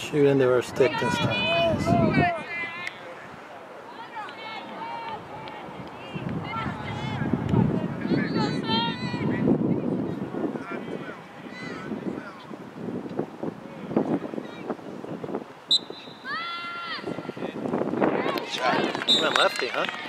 Shoot into her stick this time, please. You went lefty, huh?